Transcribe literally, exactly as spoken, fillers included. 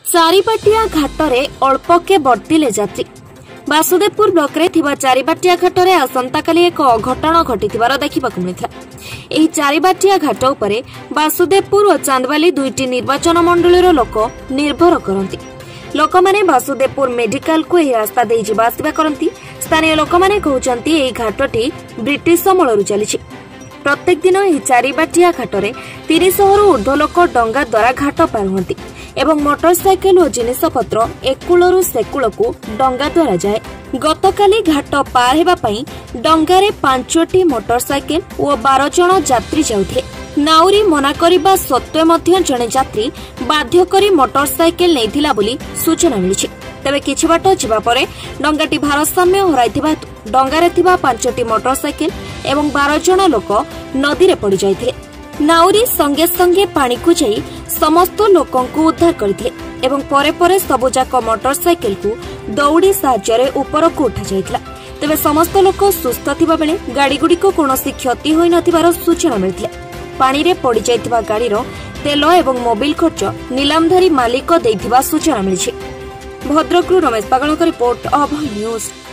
चारिबाटिया घाटरे अल्पके बर्तिले यात्री। बासुदेवपुर ब्लॉकरे थिबा चारिबाटिया घाटरे आसंताकाली एक अघटन घटिथिबार देखिबाकु मिलिଥିଲା। एही चारिबाटिया घाट उपरे बासुदेवपुर और चांदबाली दुईटी निर्वाचन मंडलीर लोक निर्भर करती। लोकमाने बासुदेवपुर मेडिकल को एही रास्ता देई जिबा आसिबा करती। स्थानीय लोकमाने कहउचंती एही घाटटी ब्रिटिश अमलरु चलिछि। प्रत्येक दिन एही चारिबाटिया घाटरे तीन सौ रु ऊर्ध्व लोक डंगा द्वारा घाट पार हुअंती एवं मोटरसाइकेल और जिनिसपत्र एकूलरू सेकूलकू डंगा द्वारा जाए। गतकाली घाट पार हेबा पई डंगारे पांचटी मोटरसाइकेल और बारह जन यात्री जाउथिले। नाउरी मना करिबा सत्वे मध्य जने यात्री बाध्य करी मोटरसाइकेल नेथिला बोली सूचना मिलिछि। तबे किछि बाट जिबा परे डंगाटी भारसाम्य हराइथिबा डंगारे थिबा पांचटी मोटरसाइकेल एवं बारह जन लोक नदी रे पड़ी जाइथिले। नाउरी संगे संगे पानी को जाई समस्त लोकों को उद्धार करथिले एवं परे परे सबुजाक मोटरसाइकेल को दौड़ी साहाय्य ऊपर को उठा जाइथिला। तबे समस्त लोक सुस्थ थिबा बेले गाड़ी गुडी को कोनोसी क्षति होई नथिबार सूचना मिलिथिला। पानी रे पड़ी जाइथिबा गाड़ीर तेल एवं मोबिल खर्च नीलामधारी मालिक देइथिबा सूचना मिलिछि। भद्रकरू रमेश पागलक रिपोर्ट अभय न्यूज।